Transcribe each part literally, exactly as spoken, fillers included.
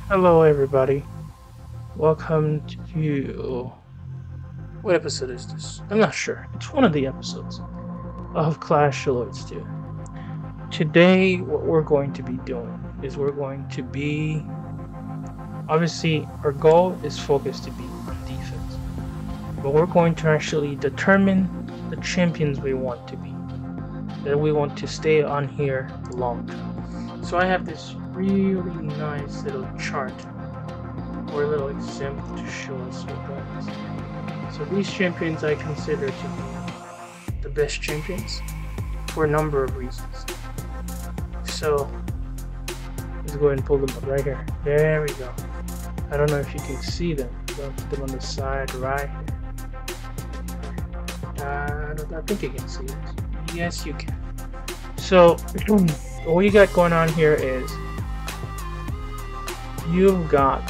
Hello, everybody. Welcome to. What episode is this? I'm not sure. It's one of the episodes of Clash of Lords two. Today, what we're going to be doing is we're going to be. Obviously, our goal is focused to be on defense, but we're going to actually determine the champions we want to be, that we want to stay on here long term. So I have this really nice little chart or a little example to show us what that is. So these champions I consider to be the best champions for a number of reasons. So let's go ahead and pull them up right here. There we go. I don't know if you can see them. I'll put them on the side right here. Uh, I, don't, I think you can see it. Yes, you can. So what you got going on here is you've got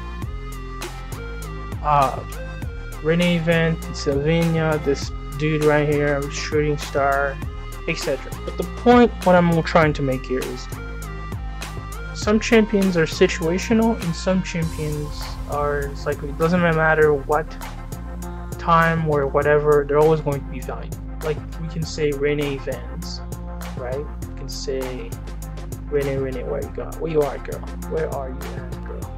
uh, Renee Vent, Sylvania, this dude right here, Shooting Star, et cetera. But the point, what I'm trying to make here is some champions are situational and some champions are, it's like it doesn't matter what time or whatever, they're always going to be valuable. Like we can say Renee Vance, right? We can say Renee, Renee, where you got? Where you are, girl? Where are you at, girl?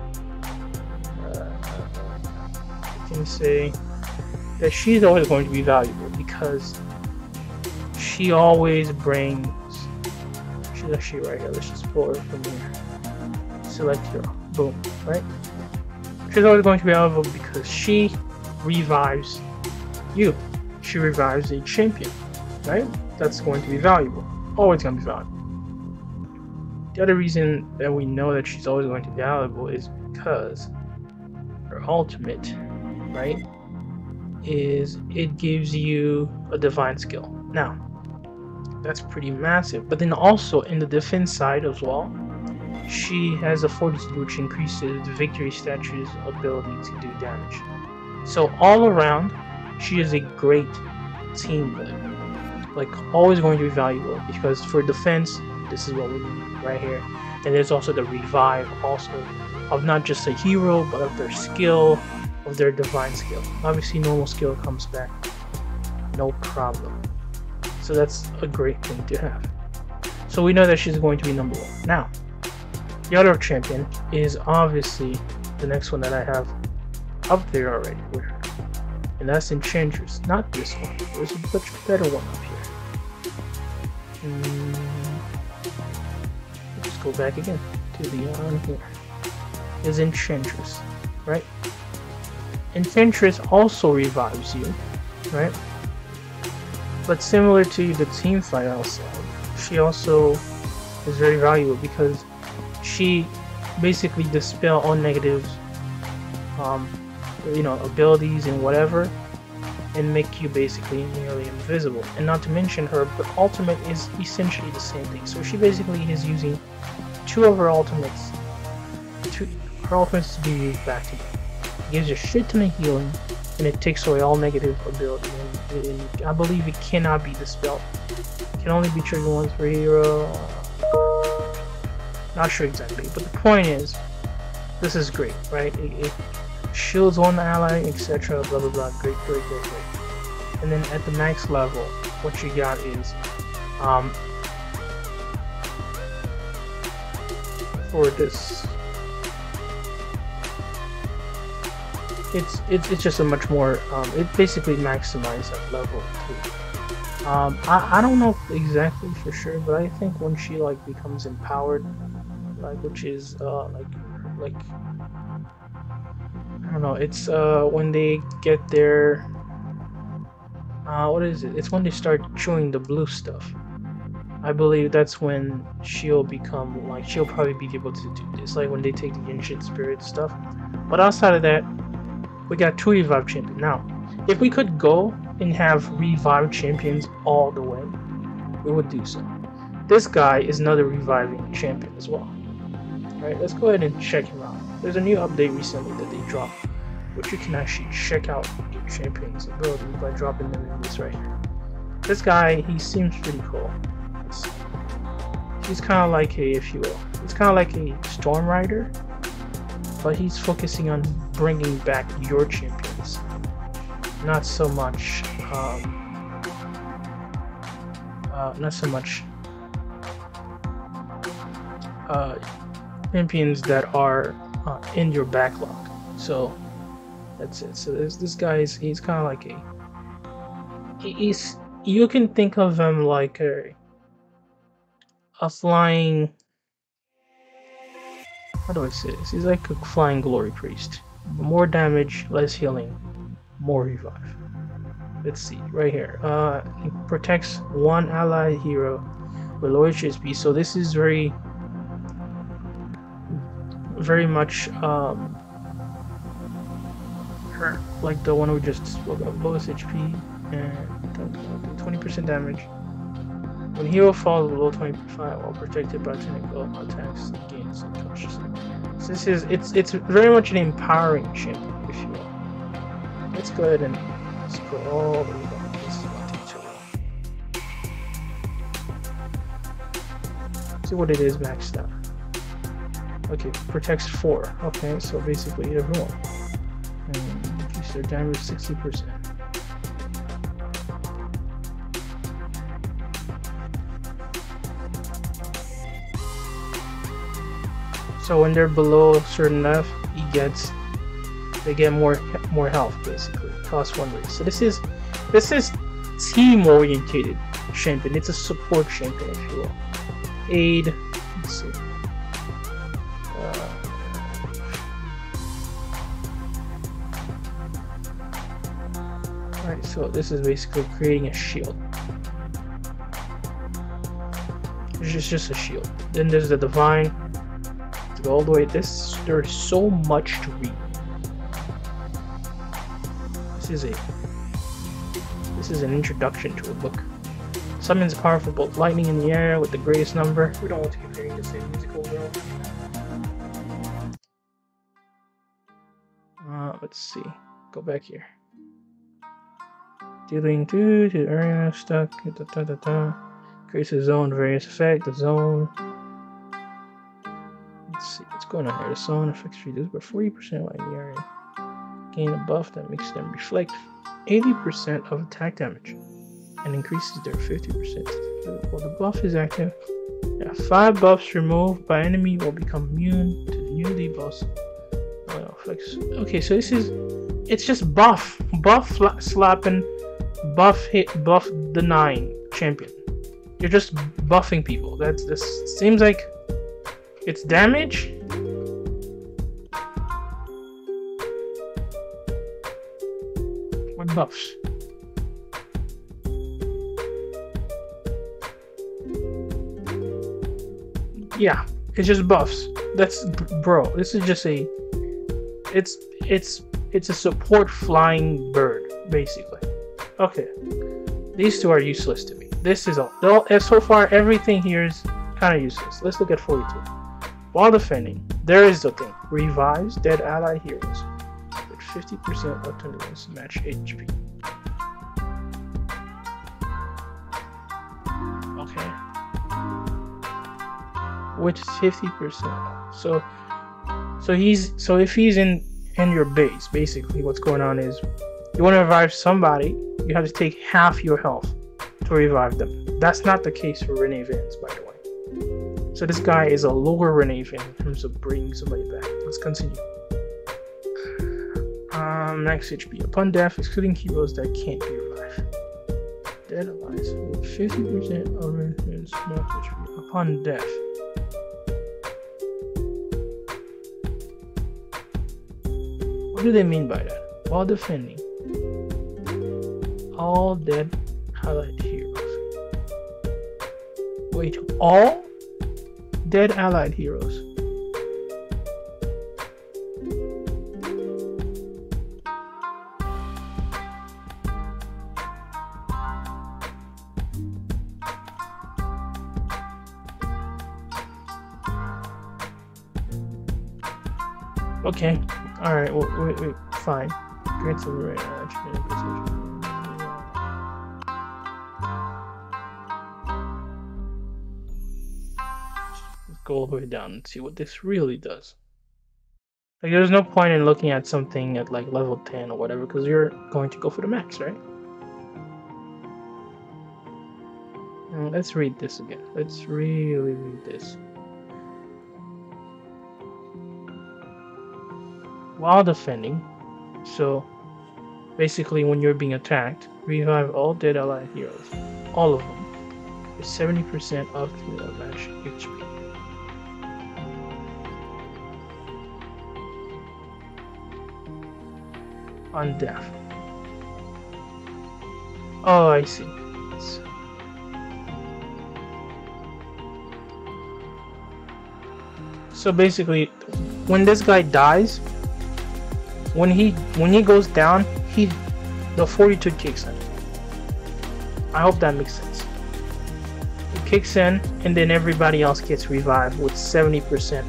Uh, you can say that she's always going to be valuable because she always brings. She's actually right here. Let's just pull her from here. Select her. Boom. Right? She's always going to be valuable because she revives you. She revives a champion. Right? That's going to be valuable. Always going to be valuable. The other reason that we know that she's always going to be valuable is because her ultimate, right, is it gives you a divine skill. Now, that's pretty massive. But then also in the defense side as well, she has a fortitude which increases the victory statue's ability to do damage. So all around, she is a great team player. Like always going to be valuable because for defense, this is what we need right here. And there's also the revive also of not just a hero, but of their skill, of their divine skill. Obviously normal skill comes back, no problem. So that's a great thing to have. So we know that she's going to be number one. Now, the other champion is obviously the next one that I have up there already with her. And that's Enchantress, not this one. There's a much better one up here. Mm. Let's go back again to the on here. Is Enchantress, right? Enchantress also revives you, right? But similar to the team fight outside, she also is very valuable because she basically dispel all negatives, um, you know, abilities and whatever, and make you basically nearly invisible. And not to mention her, but ultimate is essentially the same thing. So she basically is using two of her ultimates, two her ultimates to be used back together. It gives you a shit ton of healing, and it takes away all negative ability. And, and I believe it cannot be dispelled. It can only be triggered once per hero. Not sure exactly, but the point is, this is great, right? It, it shields one ally, et cetera. Blah blah blah. Great, great, great, great. And then at the next level, what you got is, um, for this, it's it's it's just a much more. Um, it basically maximizes that level too. Um, I I don't know exactly for sure, but I think when she like becomes empowered, like which is uh like like. I don't know, it's uh when they get their uh what is it? It's when they start chewing the blue stuff. I believe that's when she'll become like she'll probably be able to do this, like when they take the ancient spirit stuff. But outside of that, we got two revive champions. Now, if we could go and have revive champions all the way, we would do so. This guy is another reviving champion as well. Alright, let's go ahead and check him out. There's a new update recently that they dropped, which you can actually check out your champion's ability by dropping them in this right here. This guy, he seems pretty cool. He's kind of like a, if you will, it's kind of like a Storm Rider, but he's focusing on bringing back your champions, not so much, um, uh, not so much uh, champions that are uh, in your backlog. So that's it. So this this guy is he's kind of like a he's you can think of him like a a flying. How do I say this? He's like a flying glory priest. More damage, less healing, more revive. Let's see, right here. Uh, he protects one allied hero with low H P. So this is very, very much um, her, like the one we just spoke of. Lowest H P and twenty percent damage. When hero falls below twenty-five while protected by technical attacks, it gains unconsciousness. So this is it's it's very much an empowering champion, if you will. Let's go ahead and scroll all the way down. This is not too long. See what it is maxed out. Okay, protects four. Okay, so basically everyone. And increase their damage sixty percent. So when they're below a certain level, he gets they get more more health basically. Cost one raise. So this is this is team oriented champion. It's a support champion, if you will. Aid. Let's see. Uh, Alright, so this is basically creating a shield. It's just, just a shield. Then there's the divine. All the way. This there's so much to read. This is a this is an introduction to a book. Summons powerful bolt lightning in the air with the greatest number. We don't want to keep hearing the same musical girl. Uh, let's see. Go back here. Dealing two to the area stuck. Da, da, da, da. Creates a zone, various effect. The zone. Let's see what's going on here. The zone affects reduced by forty percent while in the area. Gain a buff that makes them reflect eighty percent of attack damage and increases their fifty percent. While the buff is active, yeah, five buffs removed by enemy will become immune to the newly buffs. Well, affects. Okay, so this is it's just buff, buff slapping, buff hit, buff denying champion. You're just buffing people. That's this seems like. It's damage? What buffs? Yeah, it's just buffs. That's bro. This is just a. It's it's it's a support flying bird basically. Okay, these two are useless to me. This is all. So far, everything here is kind of useless. Let's look at forty-two. While defending, there is the thing. Revives dead allied heroes with fifty percent up to the match H P. Okay. With fifty percent. So so he's so if he's in in your base, basically what's going on is you want to revive somebody, you have to take half your health to revive them. That's not the case for Renee Vance, by the way. So this guy is a lower Renee Vance in terms of bringing somebody back. Let's continue. Um, max H P. Upon death, excluding heroes that can't be revived. Dead allies with fifty percent of Renee Vance's max H P. Upon death. What do they mean by that? While defending, all dead allied heroes. Wait, all? Dead allied heroes. Okay. Alright, well, wait, wait, fine. Grants the right action and precision. Let's go all the way down and see what this really does. Like, there's no point in looking at something at like level ten or whatever, because you're going to go for the max, right? Mm, let's read this again. Let's really read this. While defending, so basically when you're being attacked, revive all dead allied heroes, all of them, with seventy percent of the match H P. On death. Oh, I see. So basically, when this guy dies, when he when he goes down, he the fortitude kicks in. I hope that makes sense. It kicks in, and then everybody else gets revived with seventy percent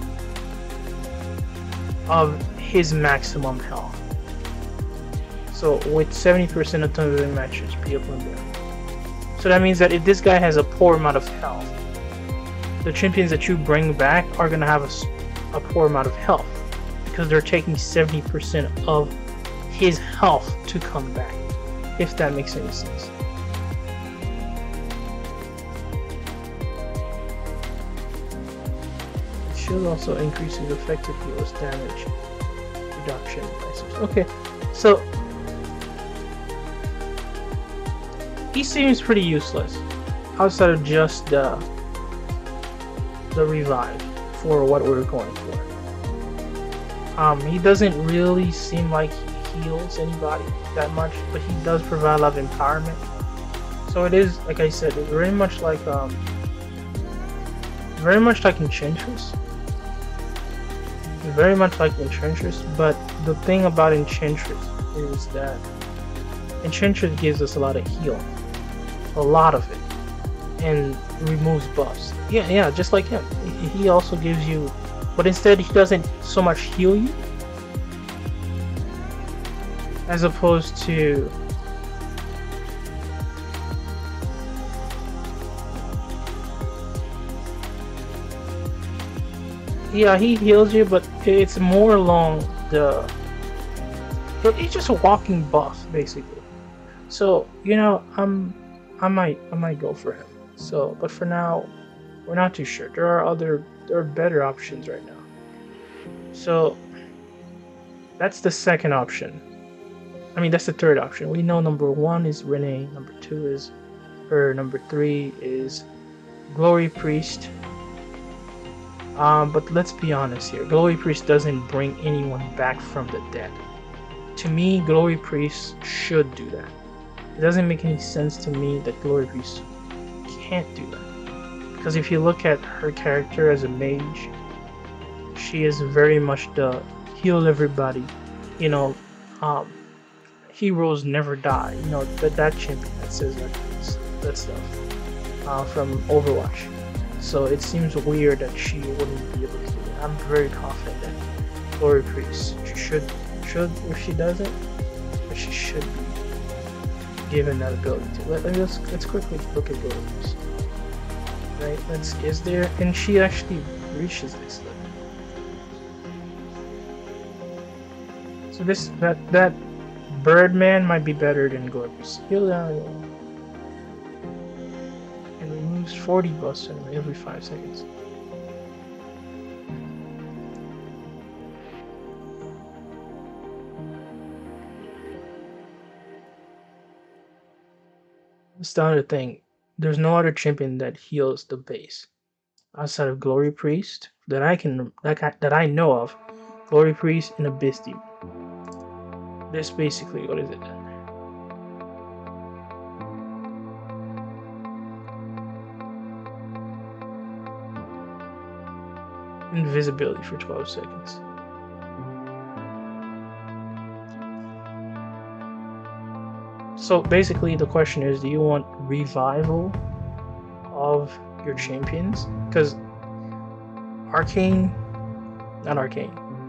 of his maximum health. So with seventy percent of the matches be up on there. So that means that if this guy has a poor amount of health, the champions that you bring back are gonna have a, a poor amount of health, because they're taking seventy percent of his health to come back, if that makes any sense. The shield also increases effective heals damage reduction. Okay, so he seems pretty useless outside of just the the revive for what we're going for. Um, he doesn't really seem like he heals anybody that much, but he does provide a lot of empowerment. So it is, like I said, it's very much like um, very much like Enchantress. Very much like Enchantress, but the thing about Enchantress is that Enchantress gives us a lot of heal, a lot of it, and removes buffs. Yeah, yeah, just like him. He also gives you, but instead he doesn't so much heal you, as opposed to yeah, he heals you, but it's more along the it's just a walking buff basically. So you know, I'm I might I might go for him. So, but for now, we're not too sure. There are other, there are better options right now. So, that's the second option. I mean, that's the third option. We know number one is Renee, number two is her, number three is Glory Priest. Um, but let's be honest here. Glory Priest doesn't bring anyone back from the dead. To me, Glory Priest should do that. It doesn't make any sense to me that Glory Priest can't do that, because if you look at her character as a mage, she is very much the heal everybody, you know, um, heroes never die, you know, that that champion that says that that stuff uh, from Overwatch. So it seems weird that she wouldn't be able to do it. I'm very confident that Glory Priest should should if she doesn't, but she should be given that ability to. Let, let's let's quickly look at Glory Priest. Right? Let's is there and she actually reaches this level. So this that that Birdman might be better than Glory Priest. Heal down and removes forty buffs every five seconds. That's the other thing. There's no other champion that heals the base outside of Glory Priest that I can that I, that I know of. Glory Priest and Abyss Demon. This basically, what is it? Invisibility for twelve seconds. So basically the question is, do you want revival of your champions? Because Arcane, not Arcane,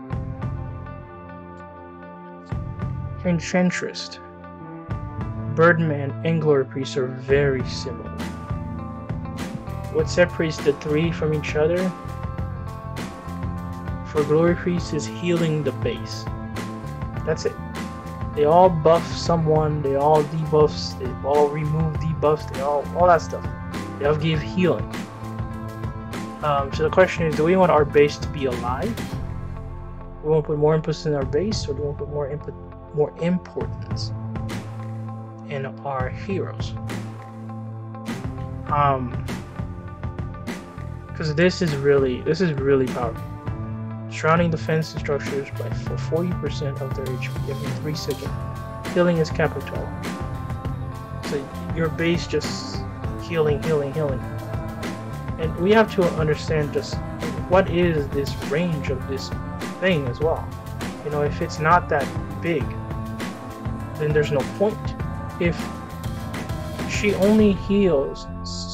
Enchantress, Birdman, and Glory Priest are very similar. What separates the three from each other, for Glory Priest is healing the base. That's it. They all buff someone, they all debuffs, they all remove debuffs, they all all that stuff. They all give healing. Um, so the question is, do we want our base to be alive? Do we want to put more emphasis in our base, or do we want to put more input, more importance in our heroes? Um, because this is really this is really powerful. Surrounding defense structures by for forty percent of their H P every three seconds. Healing is capped at twelve. So your base just healing, healing, healing. And we have to understand just what is this range of this thing as well. You know, if it's not that big, then there's no point. If she only heals,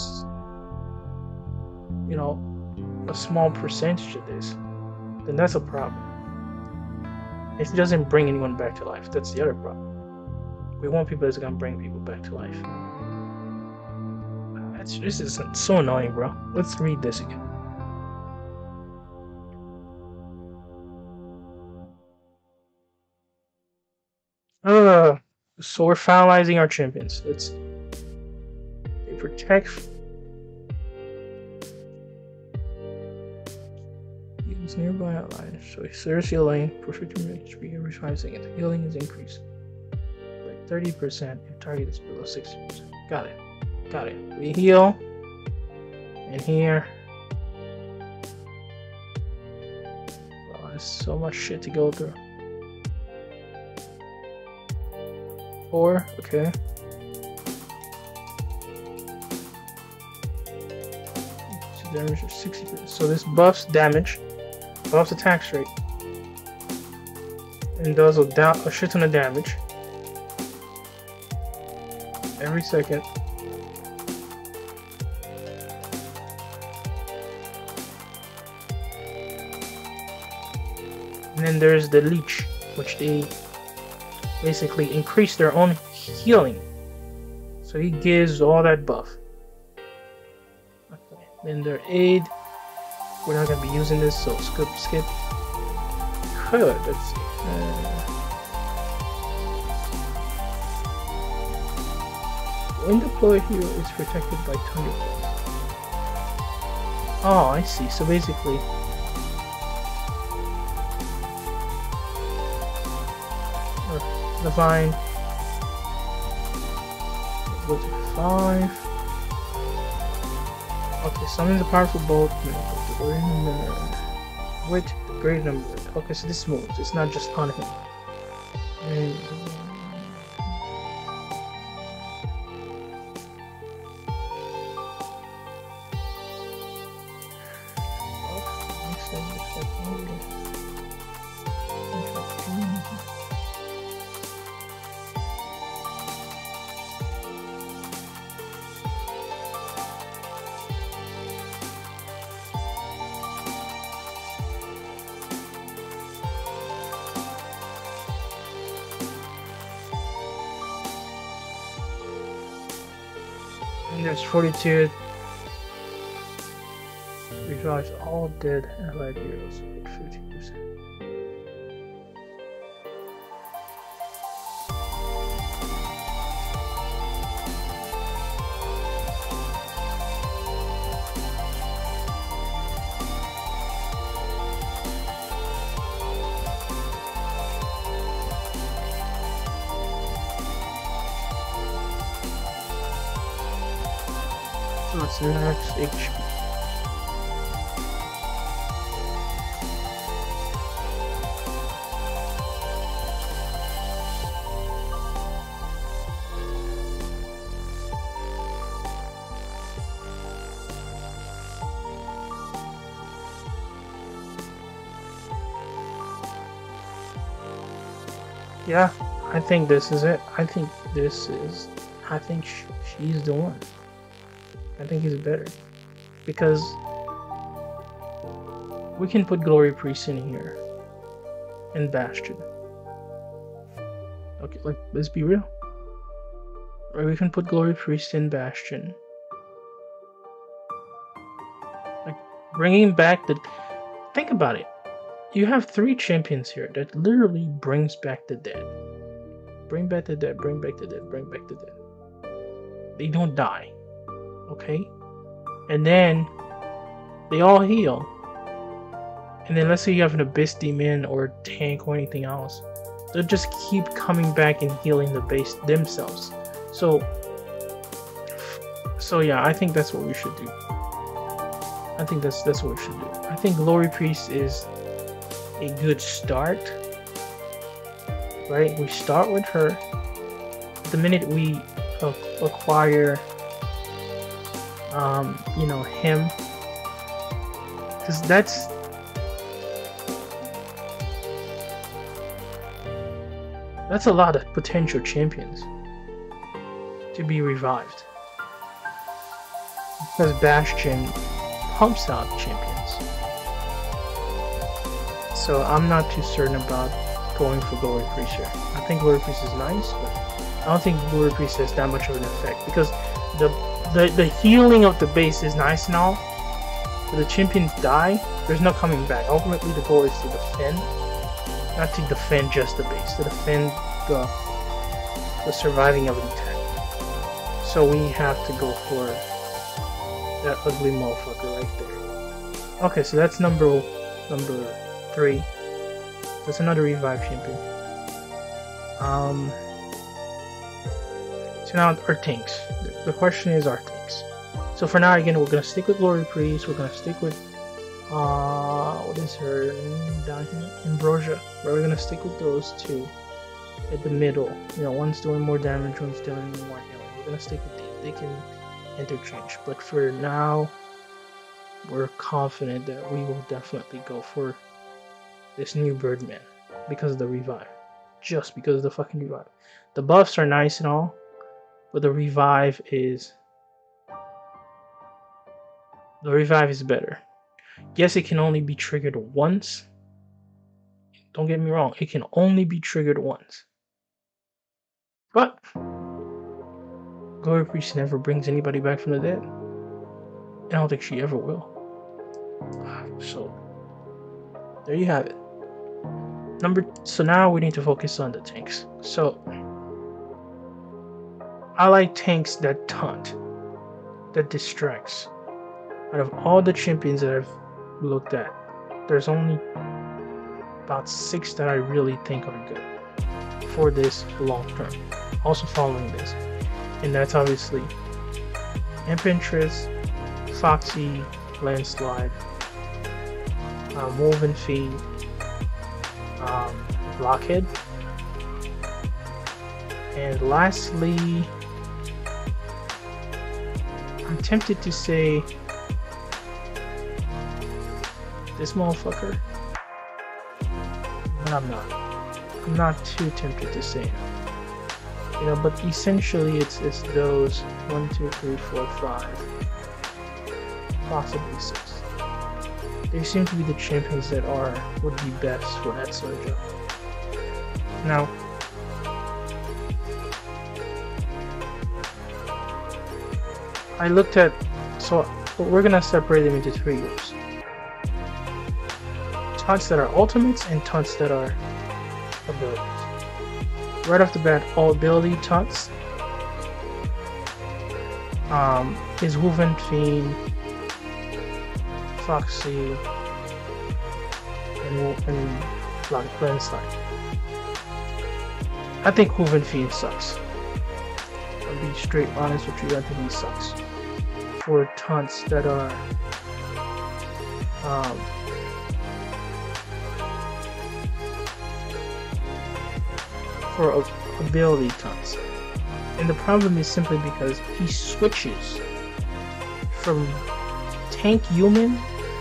you know, a small percentage of this, then that's a problem. If it doesn't bring anyone back to life, that's the other problem. We want people that's gonna bring people back to life. It's, this is so annoying, bro. Let's read this again. Uh, so we're finalizing our champions. It's they protect. Use nearby outlines. So Ceres healing, perfect H P every five seconds. Healing is increased by thirty percent if target is below sixty percent. Got it. Got it. We heal. And here. Oh, there's so much shit to go through. Four, okay. So damage is sixty percent. So this buffs damage, buffs attack rate, and does a, da a shit ton of damage every second. And then there's the leech, which they basically increase their own healing. So he gives all that buff. Okay. Then their aid. We're not gonna be using this, so skip, skip. Good. Let's see. Uh, when deployed, hero is protected by Thunderbolt. Oh, I see. So basically. Divine. Go to five. Okay, summons a powerful bolt. Wait, the great number. Okay, so this moves. It's not just on him. And there's fortitude. Revives all dead allied heroes at fifty percent. What's the next H P? Yeah, I think this is it. I think this is. I think sh she's the one. I think he's better because we can put Glory Priest in here and Bastion. Okay, like let's be real. Or we can put Glory Priest in Bastion. Like bringing back the. Think about it. you have three champions here that literally brings back the dead. Bring back the dead, bring back the dead, bring back the dead. They don't die. Okay? And then they all heal. And then let's say you have an Abyss Demon or tank or anything else. They'll just keep coming back and healing the base themselves. So So yeah, I think that's what we should do. I think that's that's what we should do. I think Glory Priest is a good start. Right? We start with her. The minute we uh, acquire um, you know, him, because that's that's a lot of potential champions to be revived, because Bastion pumps out champions. So I'm not too certain about going for Glory Priest here. I think Glory Priest is nice, but I don't think Glory Priest has that much of an effect, because the the, the healing of the base is nice and all, but the champions die, there's no coming back. Ultimately the goal is to defend, not to defend just the base, to defend the, the surviving of the attack. So we have to go for that ugly motherfucker right there. Okay, so that's number number three. That's another revive champion. Um, so now our tanks. The question is our tanks. So for now, again, we're gonna stick with Glory Priest. We're gonna stick with uh, what is her name down here? Ambrosia. We're gonna stick with those two at the middle. You know, one's doing more damage, one's doing more healing. We're gonna stick with these. They can interchange. But for now, we're confident that we will definitely go for this new Birdman because of the revive. Just because of the fucking revive. The buffs are nice and all, but the revive is the revive is better. Yes, it can only be triggered once. Don't get me wrong, it can only be triggered once. But Glory Priest never brings anybody back from the dead. I don't think she ever will. So there you have it. Number so now we need to focus on the tanks. So I like tanks that taunt, that distracts. Out of all the champions that I've looked at, there's only about six that I really think are good for this long term. Also following this, and that's obviously Enchantress, Foxy, Landslide, um, Woven Fiend, um, Blockhead, and lastly, I'm tempted to say this motherfucker, but I'm not. I'm not too tempted to say him. You know, but essentially it's it's those one, two, three, four, five, possibly six. They seem to be the champions that are would be best for that sort of job. Now, I looked at, so we're gonna separate them into three groups: taunts that are ultimates and taunts that are abilities. Right off the bat, all ability taunts um, is Woven Fiend, Foxy, and, and Landslide. I think Woven Fiend sucks. I'll be straight honest with you, I think he sucks. For taunts that are um, for ability taunts. And the problem is simply because he switches from tank human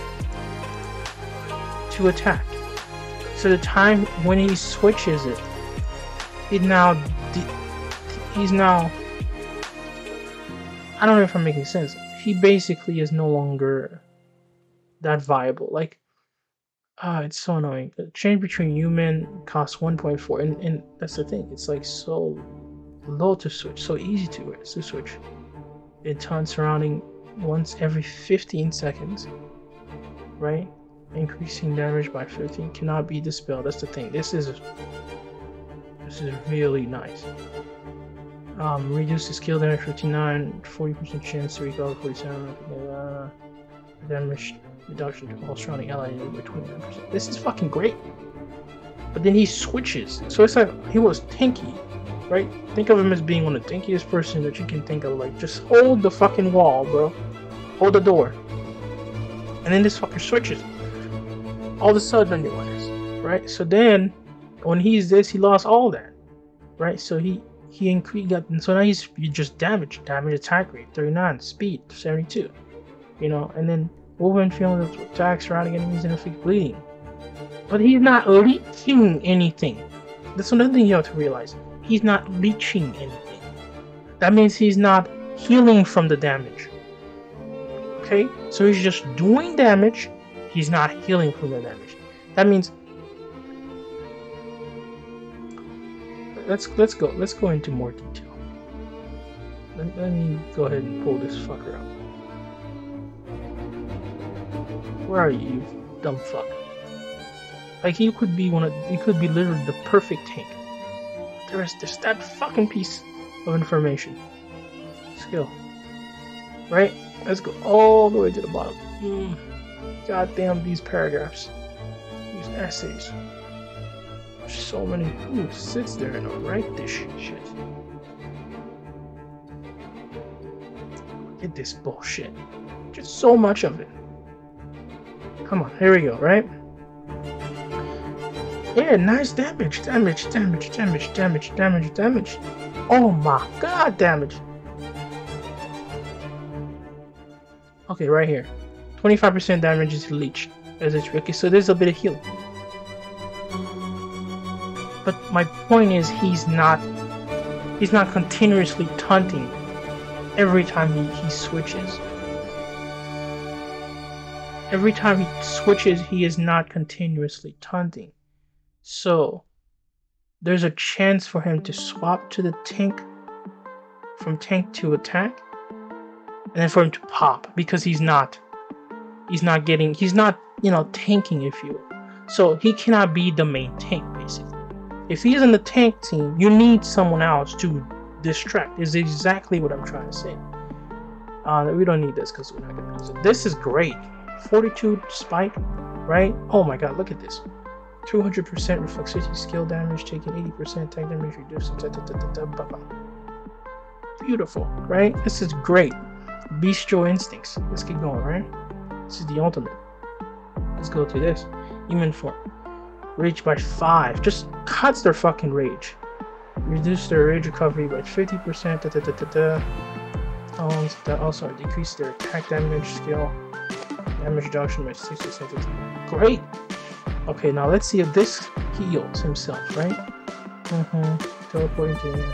to attack. So the time when he switches it, it now he's now I don't know if I'm making sense. He basically is no longer that viable. Like, ah, it's so annoying. The change between human costs one point four, and, and that's the thing. It's like so low to switch, so easy to, to switch. It turns surrounding once every fifteen seconds, right? Increasing damage by fifteen cannot be dispelled. That's the thing. This is this is really nice. Um, reduce the skill damage fifty-nine, forty percent chance to recover forty-seven. Uh, damage reduction to all surrounding allies by twenty-nine percent. This is fucking great. But then he switches, so it's like he was tanky, right? Think of him as being one of the tankiest person that you can think of. Like, just hold the fucking wall, bro. Hold the door, and then this fucker switches. All of a sudden on your ass, right? So then, when he's this, he lost all that, right? So he he increased, got, so now he's you just damage, damage attack rate, thirty-nine, speed, seventy-two, you know, and then movement feeling of attacks surrounding enemies and inflict bleeding. But he's not leeching anything. That's another thing you have to realize. He's not leeching anything. That means he's not healing from the damage. Okay, so he's just doing damage. He's not healing from the damage. That means let's let's go let's go into more detail. Let, let me go ahead and pull this fucker up. Where are you, you dumb fuck? Like, he could be one of he could be literally the perfect tank. There is just that fucking piece of information. Skill. Right? Let's go all the way to the bottom. Mm. God damn these paragraphs. These essays. There's so many. Who sits there and write this shit? Look at this bullshit. Just so much of it. Come on, here we go, right? Yeah, nice damage, damage, damage, damage, damage, damage, damage. Oh my god, damage. Okay, right here. twenty-five percent damage is leech. As it's okay, so there's a bit of healing. But my point is, he's not he's not continuously taunting every time he, he switches. Every time he switches, he is not continuously taunting. So there's a chance for him to swap to the tank, from tank to attack, and then for him to pop, because he's not he's not getting he's not you know tanking, if you will. So he cannot be the main tank, basically. If he's in the tank team, you need someone else to distract, is exactly what I'm trying to say. Uh, we don't need this because we're not gonna use it. This is great. forty-two spike, right? Oh my god, look at this. two hundred percent reflexivity skill damage, taking eighty percent attack damage, reduced. Beautiful, right? This is great. Bestial instincts. Let's keep going, right? This is the ultimate. Let's go to this. Human form. Rage by five. Just cuts their fucking rage. Reduce their rage recovery by fifty percent. Da, da, da, da, da. Um, that also decrease their attack damage skill. Damage reduction by six percent. Great! Okay, now let's see if this heals himself, right? Mm-hmm. Teleporting to the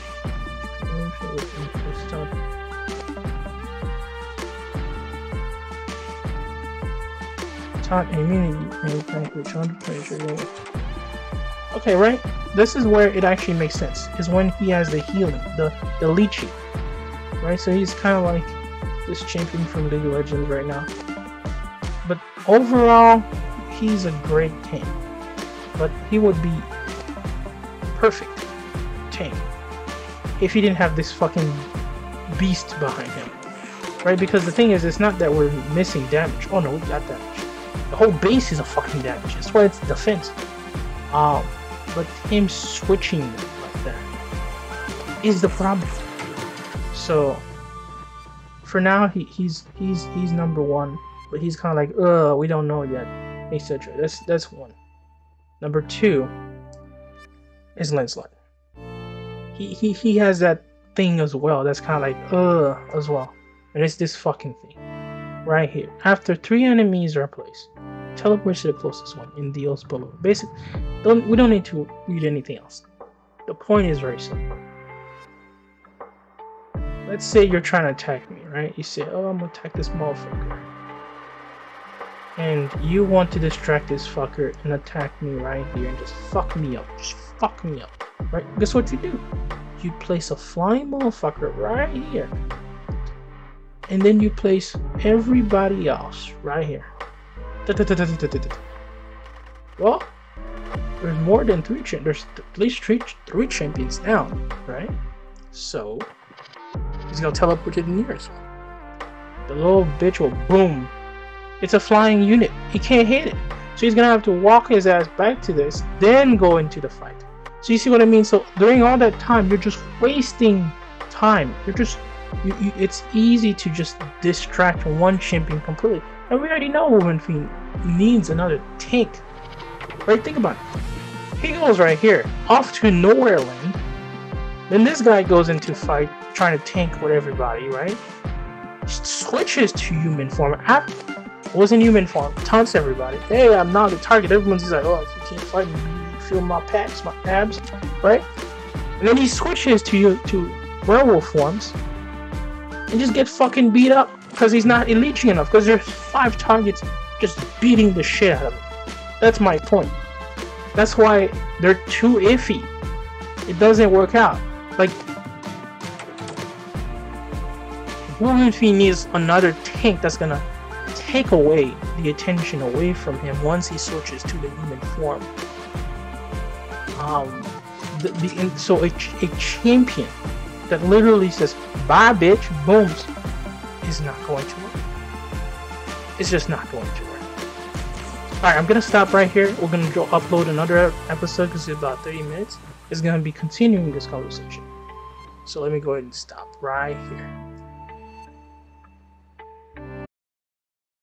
Taunt immunity and tank which one hundred. Okay, right? This is where it actually makes sense. Is when he has the healing, the the leeching. Right? So he's kinda like this champion from League of Legends right now. But overall, he's a great tank, but he would be perfect tank if he didn't have this fucking beast behind him, right? Because the thing is, it's not that we're missing damage. Oh no, we got damage. The whole base is a fucking damage. That's why it's defense. Um, but him switching like that is the problem. So for now, he, he's he's he's number one, but he's kind of like, uh, we don't know yet. et cetera. That's that's one. Number two is Lancelot. He he he has that thing as well. That's kind of like uh as well, and it's this fucking thing right here. After three enemies are placed, teleport to the closest one in deals below. Basically, don't we don't need to read anything else. The point is very simple. Let's say you're trying to attack me, right? You say, "Oh, I'm gonna attack this motherfucker." And you want to distract this fucker and attack me right here and just fuck me up. Just fuck me up. Right? Guess what you do? You place a flying motherfucker right here. And then you place everybody else right here. Well, there's more than three. Cha there's at least three three champions now, right? So he's gonna teleport to the nearest one. The little bitch will boom. It's a flying unit. He can't hit it. So he's gonna have to walk his ass back to this, then go into the fight. So you see what I mean? So during all that time, you're just wasting time. You're just, you, you, it's easy to just distract one champion completely. And we already know Woman Fiend needs another tank. Right? Think about it. He goes right here, off to nowhere land. Then this guy goes into fight, trying to tank with everybody, right? Switches to human form. After was in human form, taunts everybody. Hey, I'm not the target. Everyone's like, oh, you can't fight me. You feel my packs, my abs, right? And then he switches to to werewolf forms and just get fucking beat up because he's not eliteching enough. Because there's five targets just beating the shit out of him. That's my point. That's why they're too iffy. It doesn't work out. Like, Woman Fiend needs another tank that's gonna take away the attention away from him once he switches to the human form. Um, the, the so a, a champion that literally says "bye, bitch," booms, is not going to work. It's just not going to work. All right, I'm gonna stop right here. We're gonna go upload another episode because it's about thirty minutes. It's gonna be continuing this conversation. So let me go ahead and stop right here.